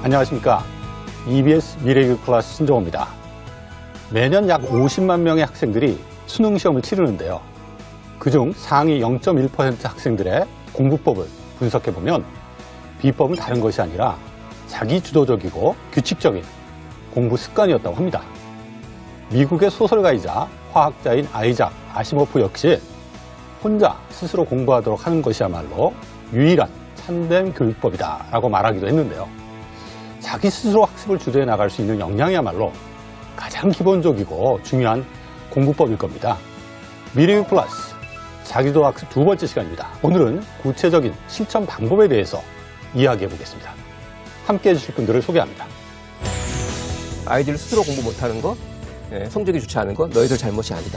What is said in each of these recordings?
안녕하십니까. EBS 미래교육 클래스 신종호입니다. 매년 약 50만 명의 학생들이 수능 시험을 치르는데요. 그중 상위 0.1% 학생들의 공부법을 분석해보면 비법은 다른 것이 아니라 자기주도적이고 규칙적인 공부 습관이었다고 합니다. 미국의 소설가이자 화학자인 아이작 아시모프 역시 혼자 스스로 공부하도록 하는 것이야말로 유일한 참된 교육법이다라고 말하기도 했는데요. 자기 스스로 학습을 주도해 나갈 수 있는 역량이야말로 가장 기본적이고 중요한 공부법일 겁니다. 미래교육 플러스 자기주도 학습 두 번째 시간입니다. 오늘은 구체적인 실천 방법에 대해서 이야기해 보겠습니다. 함께해 주실 분들을 소개합니다. 아이들 스스로 공부 못하는 거, 성적이 좋지 않은 거 너희들 잘못이 아니다.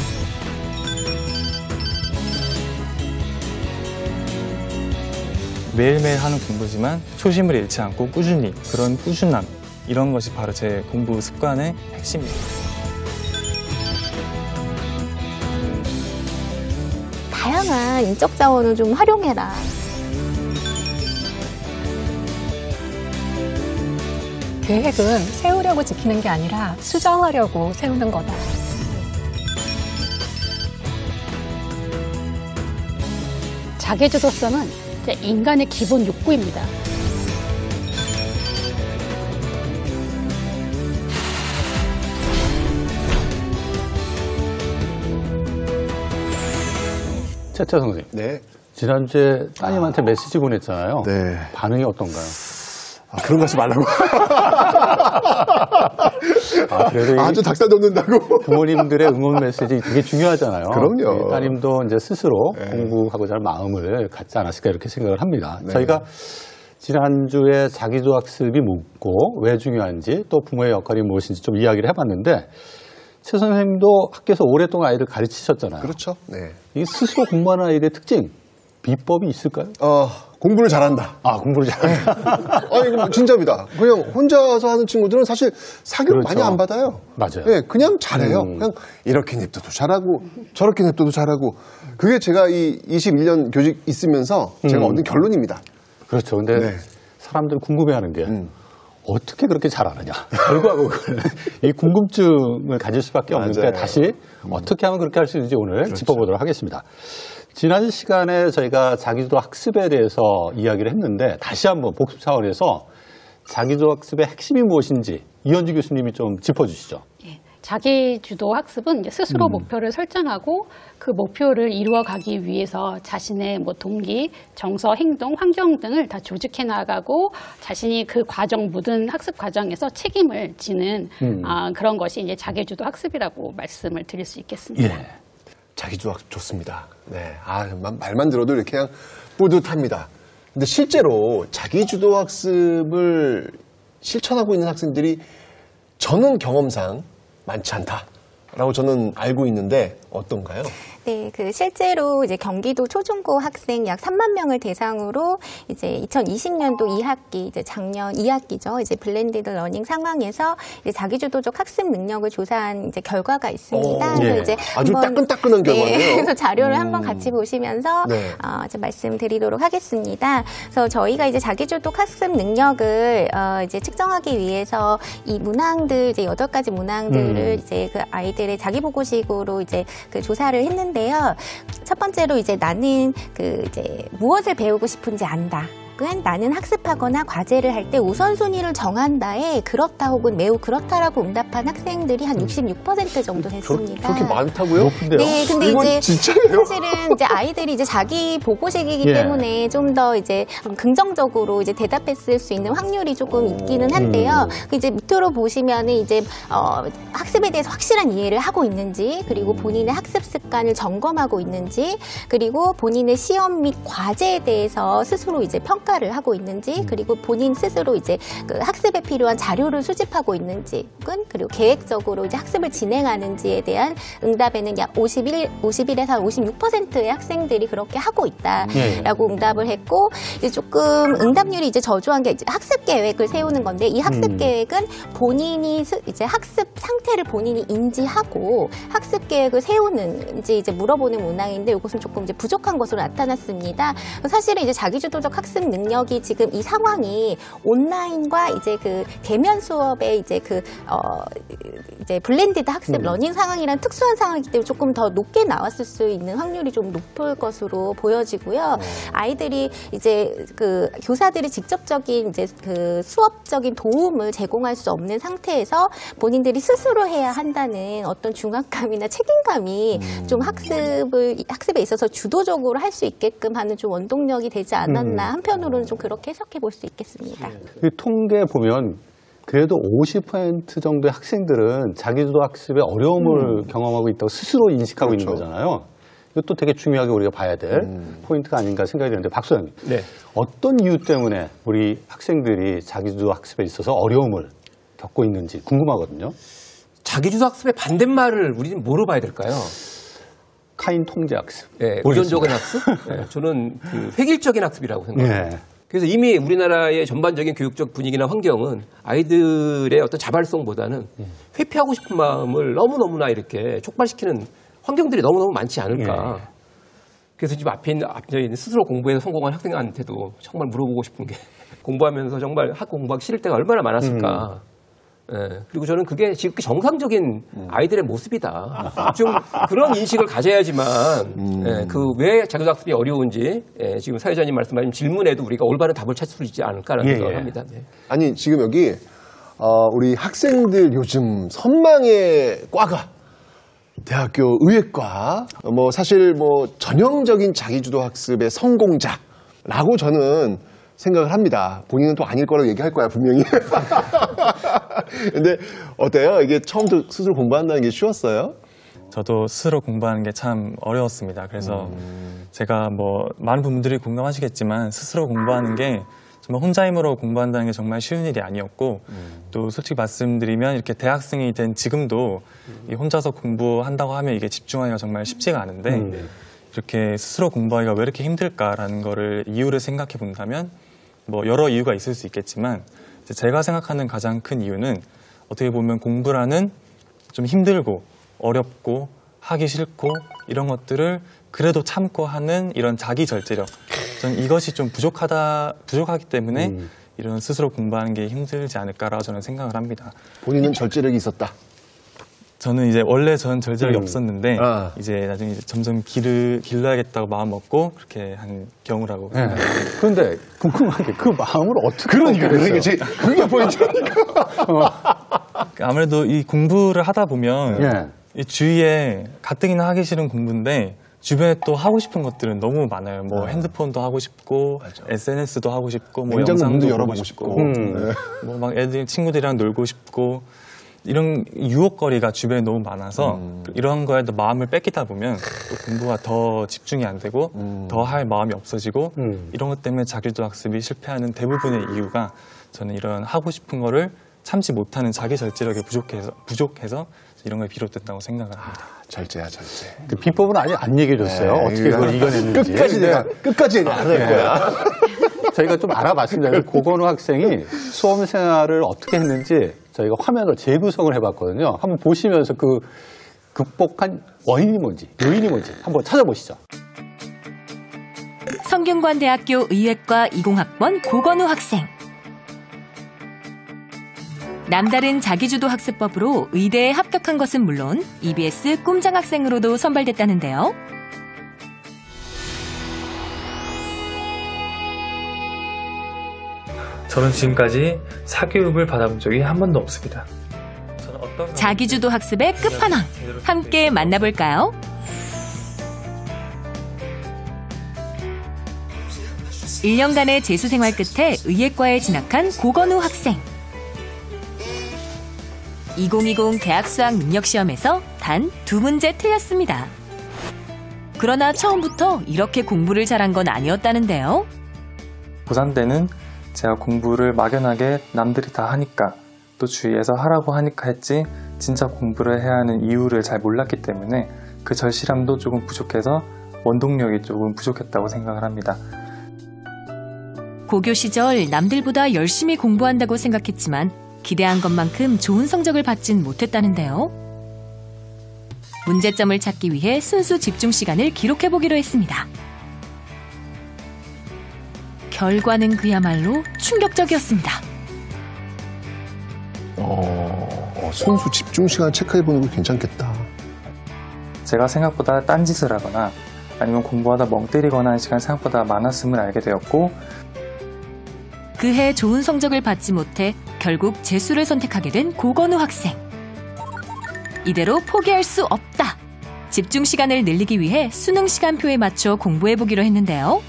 매일매일 하는 공부지만 초심을 잃지 않고 꾸준히, 그런 꾸준함, 이런 것이 바로 제 공부 습관의 핵심입니다. 다양한 인적 자원을 좀 활용해라. 계획은 세우려고 지키는 게 아니라 수정하려고 세우는 거다. 자기주도성은 인간의 기본 욕구입니다. 최철 선생님. 네. 지난주에 따님한테 메시지 보냈잖아요. 네. 반응이 어떤가요? 그런 거 하지 말라고. 그래도 아주 닭살 돋는다고. 부모님들의 응원 메시지 되게 중요하잖아요. 그럼요. 따님도 이제 스스로 공부하고자 하는 마음을 갖지 않았을까 이렇게 생각을 합니다. 네. 저희가 지난주에 자기주도 학습이 묻고 왜 중요한지 또 부모의 역할이 무엇인지 좀 이야기를 해봤는데 최 선생님도 학교에서 오랫동안 아이들 가르치셨잖아요. 그렇죠. 네. 이 스스로 공부하는 아이들의 특징, 비법이 있을까요? 공부를 잘한다. 공부를 잘한다. 이거 진짜입니다. 그냥 혼자서 하는 친구들은 사실 사교를 그렇죠. 많이 안 받아요. 맞아요. 네, 그냥 잘해요. 그냥 이렇게 냅둬도 잘하고 저렇게 냅둬도 잘하고. 그게 제가 이 21년 교직 있으면서 제가 얻은 결론입니다. 그렇죠. 근데 네. 사람들 궁금해하는 게 어떻게 그렇게 잘하느냐. 결과고 이 궁금증을 가질 수밖에 없는데 맞아요. 다시 어떻게 하면 그렇게 할 수 있는지 오늘 그렇죠. 짚어보도록 하겠습니다. 지난 시간에 저희가 자기주도 학습에 대해서 이야기를 했는데 다시 한번 복습 차원에서 자기주도 학습의 핵심이 무엇인지 이현주 교수님이 좀 짚어주시죠. 자기주도 학습은 이제 스스로 목표를 설정하고 그 목표를 이루어가기 위해서 자신의 동기, 정서, 행동, 환경 등을 다 조직해 나가고 자신이 그 과정 모든 학습 과정에서 책임을 지는 그런 것이 이제 자기주도 학습이라고 말씀을 드릴 수 있겠습니다. 예. 자기주도 학습 좋습니다. 네. 말만 들어도 이렇게 그냥 뿌듯합니다. 근데 실제로 자기주도 학습을 실천하고 있는 학생들이 저는 경험상 많지 않다라고 저는 알고 있는데 어떤가요? 네, 실제로 이제 경기도 초중고 학생 약 3만 명을 대상으로 이제 2020년도 2학기, 이제 작년 2학기죠. 이제 블렌디드 러닝 상황에서 이제 자기주도적 학습 능력을 조사한 이제 결과가 있습니다. 그래서 이제 아주 따끈따끈한 결과네요. 네, 그래서 자료를 한번 같이 보시면서 이제 말씀드리도록 하겠습니다. 그래서 저희가 이제 자기주도 학습 능력을 이제 측정하기 위해서 이 문항들 이제 8가지 문항들을 이제 그 아이들의 자기보고식으로 이제 그 조사를 했는데요. 첫 번째로 이제 나는 이제 무엇을 배우고 싶은지 안다. 나는 학습하거나 과제를 할 때 우선순위를 정한다에 그렇다 혹은 매우 그렇다라고 응답한 학생들이 한 66% 정도 됐습니다. 그렇게 많다고요? 높은데요? 네, 근데 이건 이제 진짜예요? 사실은 이제 아이들이 이제 자기 보고식이기 때문에 좀 더 이제 긍정적으로 이제 대답했을 수 있는 확률이 조금 있기는 한데요. 이제 밑으로 보시면은 이제 학습에 대해서 확실한 이해를 하고 있는지, 그리고 본인의 학습 습관을 점검하고 있는지, 그리고 본인의 시험 및 과제에 대해서 스스로 이제 평가를 하고 있는지, 그리고 본인 스스로 이제 그 학습에 필요한 자료를 수집하고 있는지, 혹은 그리고 계획적으로 이제 학습을 진행하는지에 대한 응답에는 약 51에서 56%의 학생들이 그렇게 하고 있다라고 응답을 했고, 이제 조금 응답률이 이제 저조한 게 이제 학습 계획을 세우는 건데, 이 학습 계획은 본인이 이제 학습 상태를 본인이 인지하고 학습 계획을 세우는지 이제 물어보는 문항인데, 이것은 조금 이제 부족한 것으로 나타났습니다. 사실은 이제 자기주도적 학습 능력이 지금 이 상황이 온라인과 이제 그 대면 수업의 이제 이제 블렌디드 학습 러닝 상황이란 특수한 상황이기 때문에 조금 더 높게 나왔을 수 있는 확률이 좀 높을 것으로 보여지고요. 아이들이 이제 그 교사들이 직접적인 이제 그 수업적인 도움을 제공할 수 없는 상태에서 본인들이 스스로 해야 한다는 어떤 중압감이나 책임감이 좀 학습에 있어서 주도적으로 할 수 있게끔 하는 좀 원동력이 되지 않았나 한편으로는 좀 그렇게 해석해 볼 수 있겠습니다. 그 통계 보면 그래도 50% 정도의 학생들은 자기주도 학습에 어려움을 경험하고 있다고 스스로 인식하고 있는 거잖아요. 이것도 되게 중요하게 우리가 봐야 될 포인트가 아닌가 생각이 드는데 박 소장님, 네. 어떤 이유 때문에 우리 학생들이 자기주도 학습에 있어서 어려움을 겪고 있는지 궁금하거든요. 자기주도 학습의 반대말을 우리는 뭐로 봐야 될까요? 카인 통제 학습. 네, 의존적인 학습? 네, 저는 그 획일적인 학습이라고 생각합니다. 네. 그래서 이미 우리나라의 전반적인 교육적 분위기나 환경은 아이들의 어떤 자발성보다는 회피하고 싶은 마음을 너무너무나 이렇게 촉발시키는 환경들이 너무너무 많지 않을까. 네. 그래서 지금 앞에 있는 스스로 공부해서 성공한 학생한테도 정말 물어보고 싶은 게 공부하면서 정말 학교 공부하기 싫을 때가 얼마나 많았을까. 예, 그리고 저는 그게 지금 정상적인 아이들의 모습이다. 좀 그런 인식을 가져야지만 예, 그 왜 자기학습이 어려운지 지금 사회자님 말씀하신 질문에도 우리가 올바른 답을 찾을 수 있지 않을까라는 생각을 합니다. 네. 아니 지금 여기 우리 학생들 요즘 선망의 과가 대학교 의예과 뭐 사실 뭐 전형적인 자기주도 학습의 성공자라고 저는 생각을 합니다. 본인은 또 아닐 거라고 얘기할 거야 분명히. 근데 어때요? 이게 처음부터 스스로 공부한다는 게 쉬웠어요? 저도 스스로 공부하는 게 참 어려웠습니다. 그래서 제가 뭐 많은 분들이 공감하시겠지만 스스로 공부하는 게 정말 혼자 힘으로 공부한다는 게 정말 쉬운 일이 아니었고 또 솔직히 말씀드리면 이렇게 대학생이 된 지금도 이 혼자서 공부한다고 하면 이게 집중하기가 정말 쉽지가 않은데 이렇게 스스로 공부하기가 왜 이렇게 힘들까라는 거를 이유를 생각해 본다면 뭐 여러 이유가 있을 수 있겠지만 제가 생각하는 가장 큰 이유는 어떻게 보면 공부라는 좀 힘들고 어렵고 하기 싫고 이런 것들을 그래도 참고 하는 이런 자기 절제력. 저는 이것이 좀 부족하기 때문에 이런 스스로 공부하는 게 힘들지 않을까라고 저는 생각을 합니다. 본인은 절제력이 있었다. 저는 이제 원래 저는 절제력이 없었는데 이제 나중에 이제 점점 길러야겠다고 마음 먹고 그렇게 한 경우라고 생각합니다. 그런데 궁금한 게 그 마음을 어떻게 그러니까 그랬어요? 그게 포인트니까. 아무래도 이 공부를 하다 보면 예. 이 주위에 가뜩이나 하기 싫은 공부인데 주변에 또 하고 싶은 것들은 너무 많아요. 뭐 핸드폰도 하고 싶고 SNS도 하고 싶고 뭐 냉장고 영상도 문도 보고 열어보고 싶고 뭐 막 친구들이랑 놀고 싶고 이런 유혹거리가 주변에 너무 많아서 이런 거에도 마음을 뺏기다 보면 또 공부가 더 집중이 안 되고 더 할 마음이 없어지고 이런 것 때문에 자기주도 학습이 실패하는 대부분의 이유가 저는 이런 하고 싶은 거를 참지 못하는 자기 절제력이 부족해서 이런 거에 비롯된다고 생각을 합니다. 절제야 절제. 그 비법은 아직 안 얘기해 줬어요. 어떻게 그걸 이겨냈는지. 끝까지 알아낼 거야. 저희가 좀 알아봤습니다. 그래서 고건우 학생이 수험 생활을 어떻게 했는지 저희가 화면을 재구성을 해봤거든요. 한번 보시면서 그 극복한 원인이 뭔지, 요인이 뭔지 한번 찾아보시죠. 성균관대학교 의예과 20학번 고건우 학생. 남다른 자기주도 학습법으로 의대에 합격한 것은 물론 EBS 꼼장 학생으로도 선발됐다는데요. 저는 지금까지 사교육을 받아본 적이 한 번도 없습니다. 자기주도 학습의 끝판왕, 함께 만나볼까요? (1년간의) 재수생활 끝에 의예과에 진학한 고건우 학생. 2020 대학 수학 능력 시험에서 단 2문제 틀렸습니다. 그러나 처음부터 이렇게 공부를 잘한 건 아니었다는데요. 고3 때는 제가 공부를 막연하게 남들이 다 하니까 또 주위에서 하라고 하니까 했지 진짜 공부를 해야 하는 이유를 잘 몰랐기 때문에 그 절실함도 조금 부족해서 원동력이 조금 부족했다고 생각을 합니다. 고교 시절 남들보다 열심히 공부한다고 생각했지만 기대한 것만큼 좋은 성적을 받진 못했다는데요. 문제점을 찾기 위해 순수 집중 시간을 기록해보기로 했습니다. 결과는 그야말로 충격적이었습니다. 선수 집중 시간 체크해보는 거 괜찮겠다. 제가 생각보다 딴짓을 하거나 아니면 공부하다 멍 때리거나 하는 시간이 생각보다 많았음을 알게 되었고, 그해 좋은 성적을 받지 못해 결국 재수를 선택하게 된 고건우 학생. 이대로 포기할 수 없다. 집중 시간을 늘리기 위해 수능 시간표에 맞춰 공부해보기로 했는데요.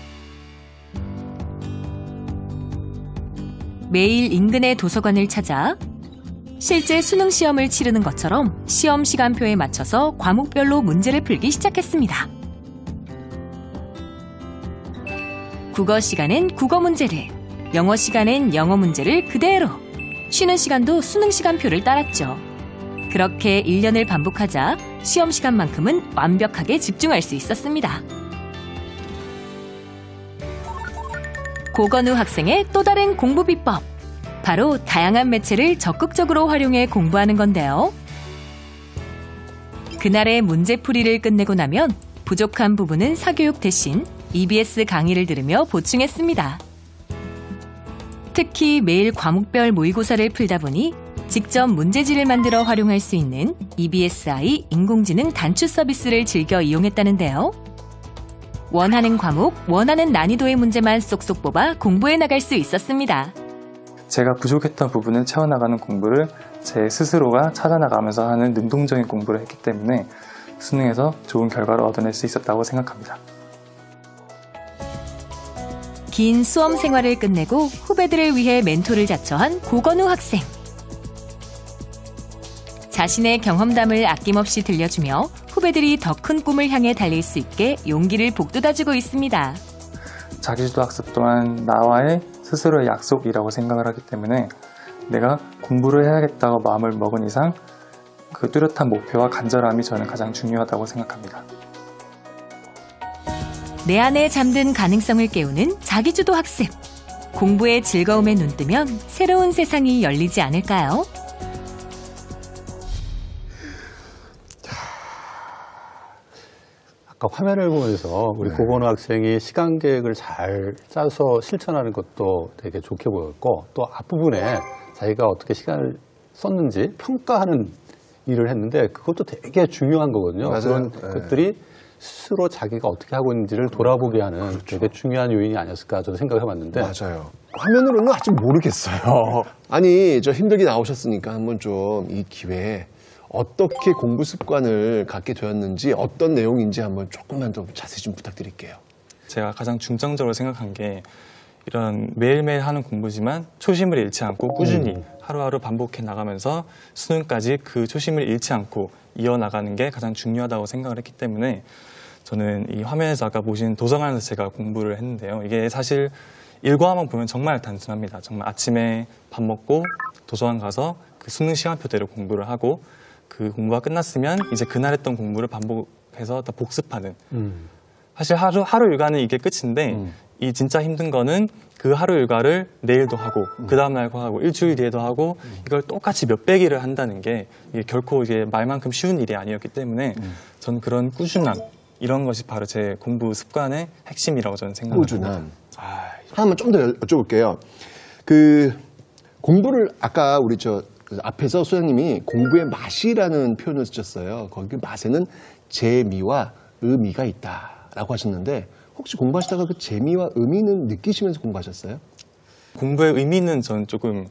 매일 인근의 도서관을 찾아 실제 수능 시험을 치르는 것처럼 시험 시간표에 맞춰서 과목별로 문제를 풀기 시작했습니다. 국어 시간엔 국어 문제를, 영어 시간엔 영어 문제를 그대로, 쉬는 시간도 수능 시간표를 따랐죠. 그렇게 1년을 반복하자 시험 시간만큼은 완벽하게 집중할 수 있었습니다. 고건우 학생의 또 다른 공부 비법. 바로 다양한 매체를 적극적으로 활용해 공부하는 건데요. 그날의 문제풀이를 끝내고 나면 부족한 부분은 사교육 대신 EBS 강의를 들으며 보충했습니다. 특히 매일 과목별 모의고사를 풀다 보니 직접 문제지를 만들어 활용할 수 있는 EBSI 인공지능 단추 서비스를 즐겨 이용했다는데요. 원하는 과목, 원하는 난이도의 문제만 쏙쏙 뽑아 공부해 나갈 수 있었습니다. 제가 부족했던 부분을 채워나가는 공부를 제 스스로가 찾아나가면서 하는 능동적인 공부를 했기 때문에 수능에서 좋은 결과를 얻어낼 수 있었다고 생각합니다. 긴 수험 생활을 끝내고 후배들을 위해 멘토를 자처한 고건우 학생. 자신의 경험담을 아낌없이 들려주며 후배들이 더 큰 꿈을 향해 달릴 수 있게 용기를 북돋아주고 있습니다. 자기주도 학습 또한 나와의 스스로의 약속이라고 생각을 하기 때문에 내가 공부를 해야겠다고 마음을 먹은 이상 그 뚜렷한 목표와 간절함이 저는 가장 중요하다고 생각합니다. 내 안에 잠든 가능성을 깨우는 자기주도 학습. 공부의 즐거움에 눈뜨면 새로운 세상이 열리지 않을까요? 아까 화면을 보면서 우리 고건우 학생이 시간 계획을 잘 짜서 실천하는 것도 되게 좋게 보였고, 또 앞부분에 자기가 어떻게 시간을 썼는지 평가하는 일을 했는데 그것도 되게 중요한 거거든요. 맞아요. 그런 것들이 스스로 자기가 어떻게 하고 있는지를 돌아보게 하는 되게 중요한 요인이 아니었을까 저도 생각을 해봤는데. 맞아요. 화면으로는 아직 모르겠어요. 아니, 저 힘들게 나오셨으니까 한번 좀 이 기회에 어떻게 공부 습관을 갖게 되었는지, 어떤 내용인지 한번 조금만 더 자세히 좀 부탁드릴게요. 제가 가장 중점적으로 생각한 게 이런 매일매일 하는 공부지만 초심을 잃지 않고 꾸준히 하루하루 반복해 나가면서 수능까지 그 초심을 잃지 않고 이어나가는 게 가장 중요하다고 생각을 했기 때문에 저는 이 화면에서 아까 보신 도서관에서 제가 공부를 했는데요. 이게 사실 일과만 보면 정말 단순합니다. 정말 아침에 밥 먹고 도서관 가서 그 수능 시간표대로 공부를 하고 그 공부가 끝났으면 이제 그날 했던 공부를 반복해서 다 복습하는. 사실 하루 일과는 이게 끝인데 이 진짜 힘든 거는 그 하루 일과를 내일도 하고 그 다음 날도 하고 일주일 뒤에도 하고 이걸 똑같이 몇백 일을 한다는 게 이게 결코 이게 말만큼 쉬운 일이 아니었기 때문에 저는 그런 꾸준함, 이런 것이 바로 제 공부 습관의 핵심이라고 저는 생각합니다. 꾸준함. 하나만 좀 더 여쭤볼게요. 그 공부를 아까 우리 앞에서 소장님이 공부의 맛이라는 표현을 쓰셨어요. 거기 맛에는 재미와 의미가 있다라고 하셨는데 혹시 공부하시다가 그 재미와 의미는 느끼시면서 공부하셨어요? 공부의 의미는 저는 조금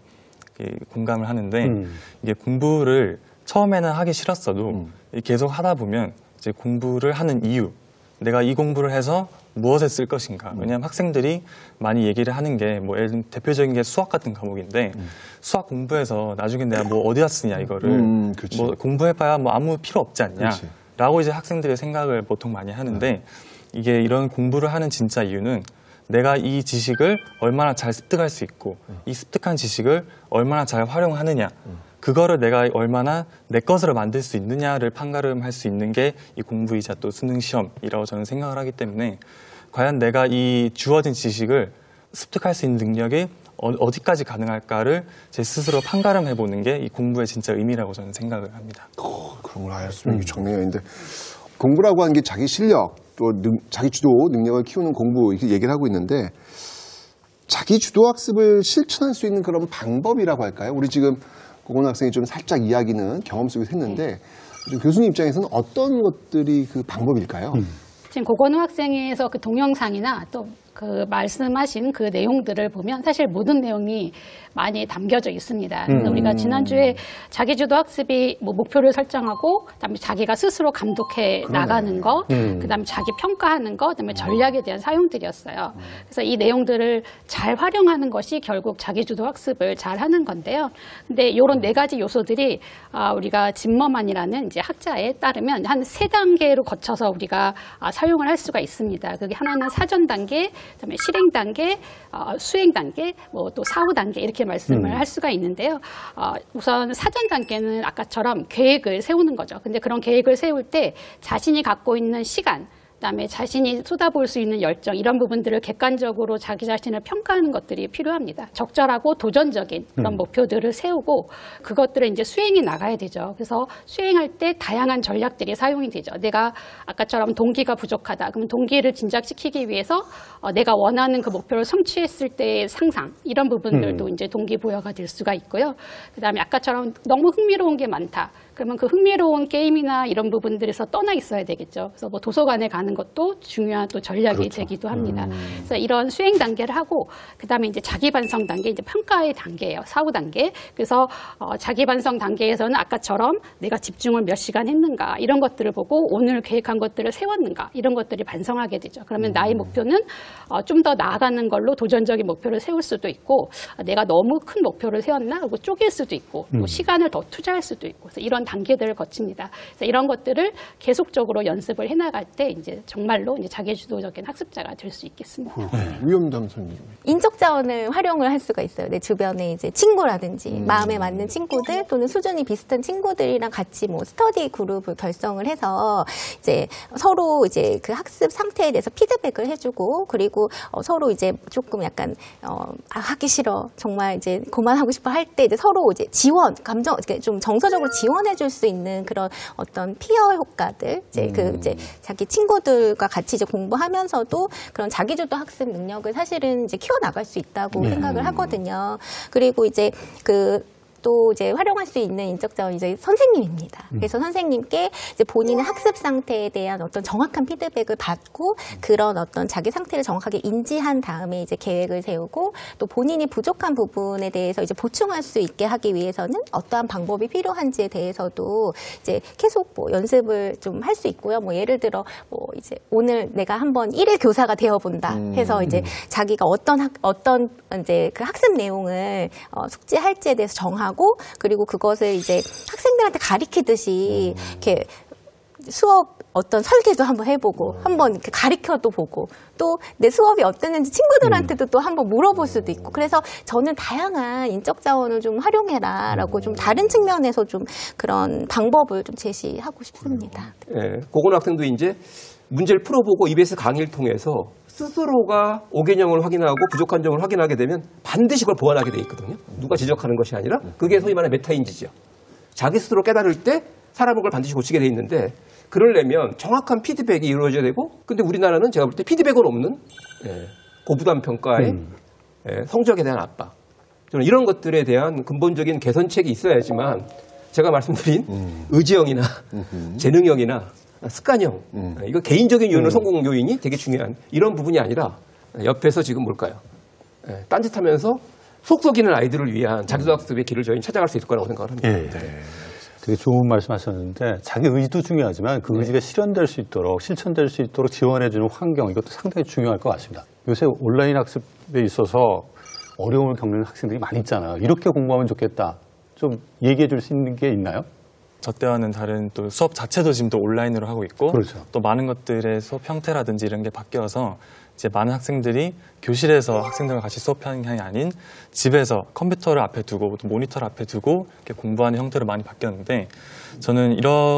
공감을 하는데 이게 공부를 처음에는 하기 싫었어도 계속 하다 보면 이제 공부를 하는 이유, 내가 이 공부를 해서 무엇에 쓸 것인가. 왜냐하면 학생들이 많이 얘기를 하는 게 뭐 예를 들면 대표적인 게 수학 같은 과목인데 수학 공부해서 나중에 내가 뭐 어디다 쓰냐 이거를 뭐 공부해봐야 뭐 아무 필요 없지 않냐 라고 이제 학생들의 생각을 보통 많이 하는데 이게 이런 공부를 하는 진짜 이유는 내가 이 지식을 얼마나 잘 습득할 수 있고 이 습득한 지식을 얼마나 잘 활용하느냐 그거를 내가 얼마나 내 것으로 만들 수 있느냐를 판가름할 수 있는 게 이 공부이자 또 수능 시험이라고 저는 생각을 하기 때문에 과연 내가 이 주어진 지식을 습득할 수 있는 능력이 어디까지 가능할까를 제 스스로 판가름해 보는 게 이 공부의 진짜 의미라고 저는 생각을 합니다. 그런 걸 알았으면 이게 정리였는데 공부라고 하는 게 자기 실력 또 자기 주도 능력을 키우는 공부 이렇게 얘기를 하고 있는데 자기 주도 학습을 실천할 수 있는 그런 방법이라고 할까요? 우리 지금 고건 학생이 좀 살짝 이야기는 경험 속에서 했는데 교수님 입장에서는 어떤 것들이 그 방법일까요? 지금 고건우 학생에서 그 동영상이나 또 그 말씀하신 그 내용들을 보면 사실 모든 내용이 많이 담겨져 있습니다. 근데 우리가 지난주에 자기주도 학습이 뭐 목표를 설정하고 그다음에 자기가 스스로 감독해 나가는 거, 그다음에 자기 평가하는 거, 그다음에 전략에 대한 사용들이었어요. 그래서 이 내용들을 잘 활용하는 것이 결국 자기주도 학습을 잘 하는 건데요. 근데 이런 네 가지 요소들이 우리가 짐머만이라는 이제 학자에 따르면 한 세 단계로 거쳐서 우리가 사용을 할 수가 있습니다. 그게 하나는 사전 단계, 그다음에 실행 단계, 수행 단계, 뭐 또 사후 단계 이렇게 말씀을 할 수가 있는데요. 우선 사전 단계는 아까처럼 계획을 세우는 거죠. 근데 그런 계획을 세울 때 자신이 갖고 있는 시간, 그다음에 자신이 쏟아부을 수 있는 열정 이런 부분들을 객관적으로 자기 자신을 평가하는 것들이 필요합니다. 적절하고 도전적인 그런 목표들을 세우고 그것들을 이제 수행해 나가야 되죠. 그래서 수행할 때 다양한 전략들이 사용이 되죠. 내가 아까처럼 동기가 부족하다. 그러면 동기를 진작시키기 위해서 내가 원하는 그 목표를 성취했을 때의 상상 이런 부분들도 이제 동기부여가 될 수가 있고요. 그다음에 아까처럼 너무 흥미로운 게 많다. 그러면 그 흥미로운 게임이나 이런 부분들에서 떠나 있어야 되겠죠. 그래서 뭐 도서관에 가는 것도 중요한 또 전략이 그렇죠. 되기도 합니다. 그래서 이런 수행 단계를 하고 그다음에 이제 자기 반성 단계, 이제 평가의 단계예요. 사후 단계. 그래서 자기 반성 단계에서는 아까처럼 내가 집중을 몇 시간 했는가 이런 것들을 보고 오늘 계획한 것들을 세웠는가 이런 것들이 반성하게 되죠. 그러면 나의 목표는 좀 더 나아가는 걸로 도전적인 목표를 세울 수도 있고 내가 너무 큰 목표를 세웠나 하고 쪼갤 수도 있고 또 시간을 더 투자할 수도 있고 그래서 이런 단계들을 거칩니다. 그래서 이런 것들을 계속적으로 연습을 해나갈 때 이제 정말로 이제 자기주도적인 학습자가 될 수 있겠습니다. 위험담 선생님. 인적 자원을 활용을 할 수가 있어요. 내 주변에 이제 친구라든지 마음에 맞는 친구들 또는 수준이 비슷한 친구들이랑 같이 뭐 스터디 그룹을 결성을 해서 이제 서로 이제 그 학습 상태에 대해서 피드백을 해주고 그리고 서로 이제 조금 약간 하기 싫어 정말 이제 그만하고 싶어 할 때 이제 서로 이제 지원 감정 좀 정서적으로 지원해줄 수 있는 그런 어떤 피어 효과들 이제 그 이제 자기 친구들과 같이 이제 공부하면서도 그런 자기주도 학습 능력을 사실은 이제 키워나갈 수 있다고 생각을 하거든요. 그리고 이제 또 이제 활용할 수 있는 인적 자원이 이제 선생님입니다. 그래서 선생님께 이제 본인의 학습 상태에 대한 어떤 정확한 피드백을 받고 그런 어떤 자기 상태를 정확하게 인지한 다음에 이제 계획을 세우고 또 본인이 부족한 부분에 대해서 이제 보충할 수 있게 하기 위해서는 어떠한 방법이 필요한지에 대해서도 이제 계속 뭐 연습을 좀 할 수 있고요. 뭐 예를 들어 뭐 이제 오늘 내가 한번 1일 교사가 되어 본다 해서 이제 자기가 어떤 이제 그 학습 내용을 숙지할지에 대해서 정하고 그리고 그것을 이제 학생들한테 가리키듯이 이렇게 수업 어떤 설계도 한번 해보고 한번 이렇게 가리켜도 보고 또 내 수업이 어땠는지 친구들한테도 또 한번 물어볼 수도 있고 그래서 저는 다양한 인적 자원을 좀 활용해라라고 좀 다른 측면에서 좀 그런 방법을 좀 제시하고 싶습니다. 예, 고건 학생도 이제 문제를 풀어보고 EBS 강의를 통해서 스스로가 오개념을 확인하고 부족한 점을 확인하게 되면 반드시 그걸 보완하게 돼 있거든요. 누가 지적하는 것이 아니라 그게 소위 말하는 메타인지죠. 자기 스스로 깨달을 때 사람은 그걸 반드시 고치게 돼 있는데 그러려면 정확한 피드백이 이루어져야 되고 근데 우리나라는 제가 볼 때 피드백은 없는 고부담 평가의 성적에 대한 압박. 저는 이런 것들에 대한 근본적인 개선책이 있어야지만 제가 말씀드린 의지형이나 재능형이나 습관형 이거 개인적인 요인을 성공 요인이 되게 중요한 이런 부분이 아니라 옆에서 지금 뭘까요? 딴짓하면서 속 썩이는 아이들을 위한 자기도학습의 길을 저희는 찾아갈 수 있을 거라고 생각을 합니다. 되게 좋은 말씀하셨는데 자기 의지도 중요하지만 그 의지가 실현될 수 있도록 실천될 수 있도록 지원해주는 환경 이것도 상당히 중요할 것 같습니다. 요새 온라인 학습에 있어서 어려움을 겪는 학생들이 많이 있잖아요. 이렇게 공부하면 좋겠다. 좀 얘기해 줄 수 있는 게 있나요? 저 때와는 다른 또 수업 자체도 지금 또 온라인으로 하고 있고 그렇죠. 또 많은 것들의 수업 형태라든지 이런 게 바뀌어서 이제 많은 학생들이 교실에서 학생들과 같이 수업하는 게 아닌 집에서 컴퓨터를 앞에 두고 또 모니터를 앞에 두고 이렇게 공부하는 형태로 많이 바뀌었는데 저는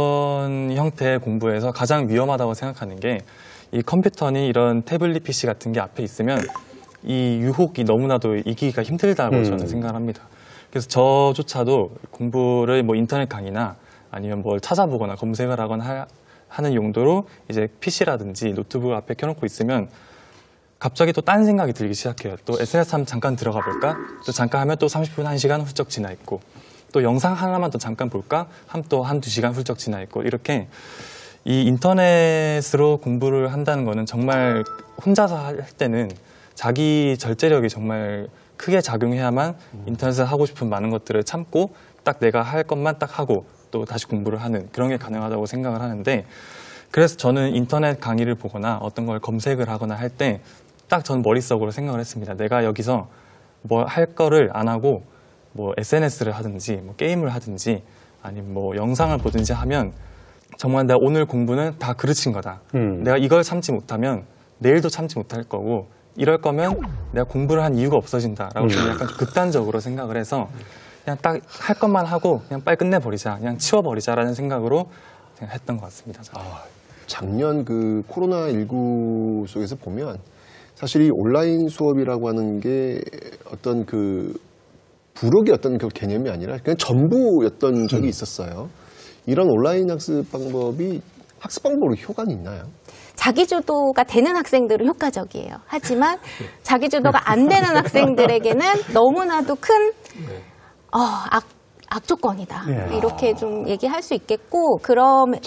이런 형태의 공부에서 가장 위험하다고 생각하는 게 이 컴퓨터니 이런 태블릿 PC 같은 게 앞에 있으면 이 유혹이 너무나도 이기기가 힘들다고 저는 생각을 합니다. 그래서 저조차도 공부를 뭐 인터넷 강의나 아니면 뭘 찾아보거나 검색을 하거나 하는 용도로 이제 PC라든지 노트북 앞에 켜놓고 있으면 갑자기 또 딴 생각이 들기 시작해요. 또 SNS 한번 잠깐 들어가 볼까? 또 잠깐 하면 또 30분, 1시간 훌쩍 지나 있고, 또 영상 하나만 또 잠깐 볼까? 하면 또 1-2시간 훌쩍 지나 있고, 이렇게 이 인터넷으로 공부를 한다는 거는 정말 혼자서 할 때는 자기 절제력이 정말 크게 작용해야만 인터넷에서 하고 싶은 많은 것들을 참고 딱 내가 할 것만 딱 하고 또 다시 공부를 하는 그런 게 가능하다고 생각을 하는데, 그래서 저는 인터넷 강의를 보거나 어떤 걸 검색을 하거나 할 때 딱 전 머릿속으로 생각을 했습니다. 내가 여기서 뭐 할 거를 안 하고 뭐 SNS를 하든지 뭐 게임을 하든지 아니면 뭐 영상을 보든지 하면 정말 내가 오늘 공부는 다 그르친 거다. 내가 이걸 참지 못하면 내일도 참지 못할 거고, 이럴 거면 내가 공부를 한 이유가 없어진다라고 저는 약간 극단적으로 생각을 해서 그냥 딱 할 것만 하고 그냥 빨리 끝내버리자, 그냥 치워버리자라는 생각으로 그냥 했던 것 같습니다. 작년 그 코로나19 속에서 보면 사실 이 온라인 수업이라고 하는 게 어떤 그 부록의 어떤 그 개념이 아니라 그냥 전부였던 적이 있었어요. 이런 온라인 학습 방법이 학습 방법으로 효과는 있나요? 자기주도가 되는 학생들은 효과적이에요. 하지만 자기주도가 안 되는 학생들에게는 너무나도 큰 악조건이다. 이렇게 좀 얘기할 수 있겠고, 그렇기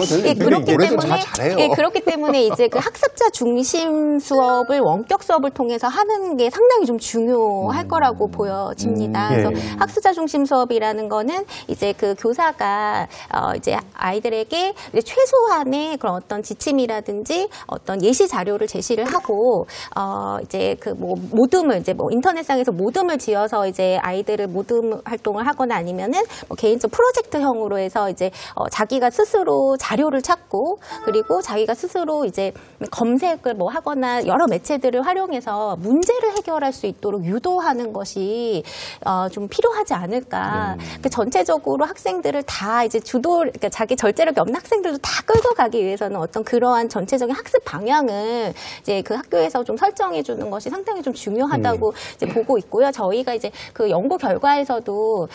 때문에 이제 그 학습자 중심 수업을 원격 수업을 통해서 하는 게 상당히 좀 중요할 거라고 보여집니다. 그래서 학습자 중심 수업이라는 거는 이제 그 교사가 이제 아이들에게 이제 최소한의 그런 어떤 지침이라든지 어떤 예시 자료를 제시를 하고 이제 그 뭐 모둠을 이제 뭐 인터넷상에서 모둠을 지어서 이제 아이들을 모둠 활동을 하거나 아니면은 뭐 개인적 프로젝트형으로 해서 이제 자기가 스스로 자료를 찾고, 그리고 자기가 스스로 이제 검색을 뭐 하거나 여러 매체들을 활용해서 문제를 해결할 수 있도록 유도하는 것이 좀 필요하지 않을까. 그 전체적으로 학생들을 다 이제 그러니까 자기 절제력이 없는 학생들도 다 끌고 가기 위해서는 어떤 그러한 전체적인 학습 방향을 이제 그 학교에서 좀 설정해 주는 것이 상당히 좀 중요하다고 이제 보고 있고요. 저희가 이제 그 연구 결과에서도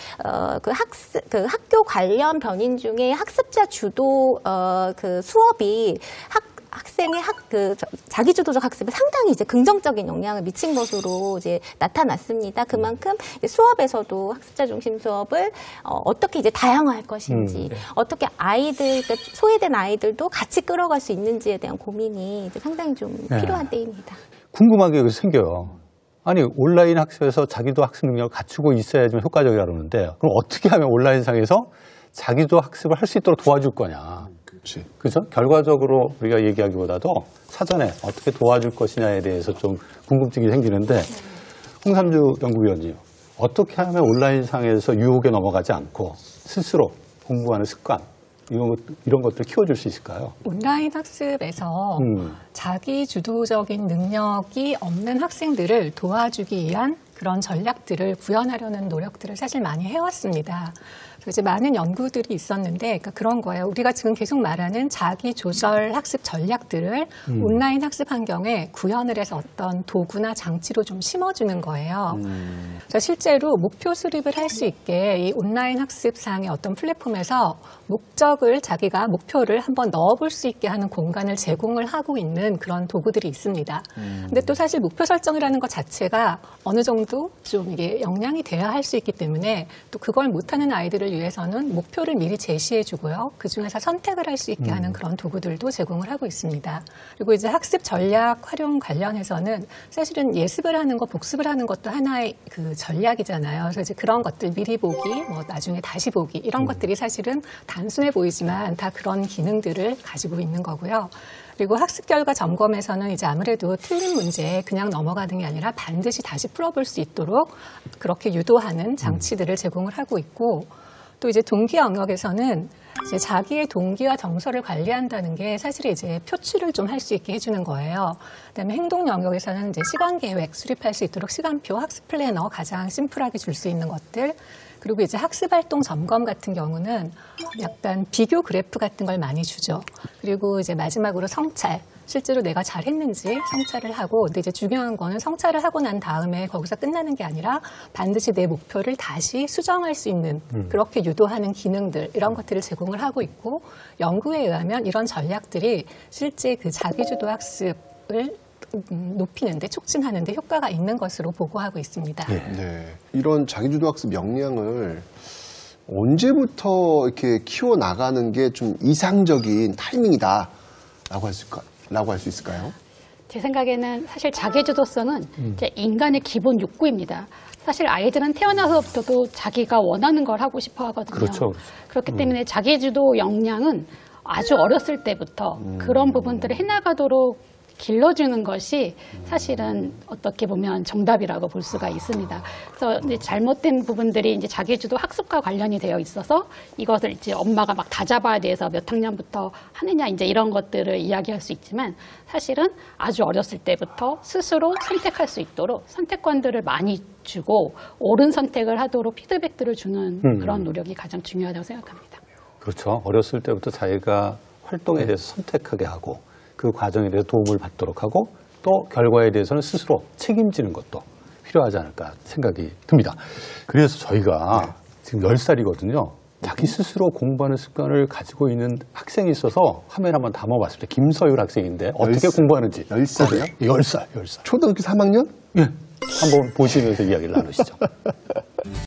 그 학교 관련 변인 중에 학습자 주도 그 수업이 학생의 자기주도적 학습에 상당히 이제 긍정적인 영향을 미친 것으로 이제 나타났습니다. 그만큼 수업에서도 학습자 중심 수업을 어떻게 이제 다양화할 것인지, 어떻게 그러니까 소외된 아이들도 같이 끌어갈 수 있는지에 대한 고민이 이제 상당히 좀 필요한 때입니다. 궁금한 게 여기서 생겨요. 아니, 온라인 학습에서 자기도 학습 능력을 갖추고 있어야지 효과적이라고 그러는데, 그럼 어떻게 하면 온라인상에서 자기도 학습을 할 수 있도록 도와줄 거냐. 그렇지. 그죠? 결과적으로 우리가 얘기하기보다도 사전에 어떻게 도와줄 것이냐에 대해서 좀 궁금증이 생기는데, 홍삼주 연구위원님, 어떻게 하면 온라인상에서 유혹에 넘어가지 않고 스스로 공부하는 습관, 이런 것들 키워줄 수 있을까요? 온라인 학습에서 자기 주도적인 능력이 없는 학생들을 도와주기 위한 그런 전략들을 구현하려는 노력들을 사실 많이 해왔습니다. 이제 많은 연구들이 있었는데, 그러니까 그런 거예요. 우리가 지금 계속 말하는 자기 조절 학습 전략들을 온라인 학습 환경에 구현을 해서 어떤 도구나 장치로 좀 심어주는 거예요. 그래서 실제로 목표 수립을 할 수 있게 이 온라인 학습상의 어떤 플랫폼에서 자기가 목표를 한번 넣어볼 수 있게 하는 공간을 제공을 하고 있는 그런 도구들이 있습니다. 근데 또 사실 목표 설정이라는 것 자체가 어느 정도 좀 이게 역량이 돼야 할 수 있기 때문에, 또 그걸 못하는 아이들을 위해서는 목표를 미리 제시해주고요. 그 중에서 선택을 할 수 있게 하는 그런 도구들도 제공을 하고 있습니다. 그리고 이제 학습 전략 활용 관련해서는 사실은 예습을 하는 것, 복습을 하는 것도 하나의 그 전략이잖아요. 그래서 이제 그런 것들 미리 보기, 뭐 나중에 다시 보기, 이런 것들이 사실은 단순해 보이지만 다 그런 기능들을 가지고 있는 거고요. 그리고 학습 결과 점검에서는 이제 아무래도 틀린 문제에 그냥 넘어가는 게 아니라 반드시 다시 풀어볼 수 있도록 그렇게 유도하는 장치들을 제공을 하고 있고, 또 이제 동기 영역에서는 이제 자기의 동기와 정서를 관리한다는 게 사실 이제 표출을 좀 할 수 있게 해주는 거예요. 그다음에 행동 영역에서는 이제 시간 계획 수립할 수 있도록 시간표, 학습 플래너 가장 심플하게 줄 수 있는 것들. 그리고 이제 학습 활동 점검 같은 경우는 약간 비교 그래프 같은 걸 많이 주죠. 그리고 이제 마지막으로 성찰. 실제로 내가 잘했는지 성찰을 하고, 근데 이제 중요한 거는 성찰을 하고 난 다음에 거기서 끝나는 게 아니라 반드시 내 목표를 다시 수정할 수 있는 그렇게 유도하는 기능들, 이런 것들을 제공을 하고 있고, 연구에 의하면 이런 전략들이 실제 그 자기주도 학습을 높이는데 촉진하는데 효과가 있는 것으로 보고하고 있습니다. 네. 이런 자기주도 학습 역량을 언제부터 이렇게 키워 나가는 게 좀 이상적인 타이밍이다라고 할 수 있을까요? 제 생각에는 사실 자기주도성은 이제 인간의 기본 욕구입니다. 사실 아이들은 태어나서부터도 자기가 원하는 걸 하고 싶어 하거든요. 그렇죠. 그렇기 때문에 자기주도 역량은 아주 어렸을 때부터 그런 부분들을 해나가도록 길러주는 것이 사실은 어떻게 보면 정답이라고 볼 수가 있습니다. 그래서 이제 잘못된 부분들이 이제 자기주도 학습과 관련이 되어 있어서 이것을 이제 엄마가 막 다 잡아야 돼서 몇 학년부터 하느냐 이제 이런 것들을 이야기할 수 있지만 사실은 아주 어렸을 때부터 스스로 선택할 수 있도록 선택권들을 많이 주고 옳은 선택을 하도록 피드백들을 주는 그런 노력이 가장 중요하다고 생각합니다. 그렇죠. 어렸을 때부터 자기가 활동에 대해서 선택하게 하고 그 과정에 대해서 도움을 받도록 하고 또 결과에 대해서는 스스로 책임지는 것도 필요하지 않을까 생각이 듭니다. 그래서 저희가 지금 10살이거든요. 자기 스스로 공부하는 습관을 가지고 있는 학생이 있어서 화면 한번 담아봤습니다. 김서율 학생인데 어떻게 공부하는지. 10살이요? 10살. 초등학교 3학년? 예. 한번 보시면서 이야기를 나누시죠.